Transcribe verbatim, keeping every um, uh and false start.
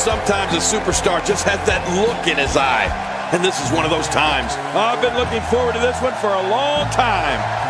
sometimes a superstar just has that look in his eye. And this is one of those times. I've been looking forward to this one for a long time.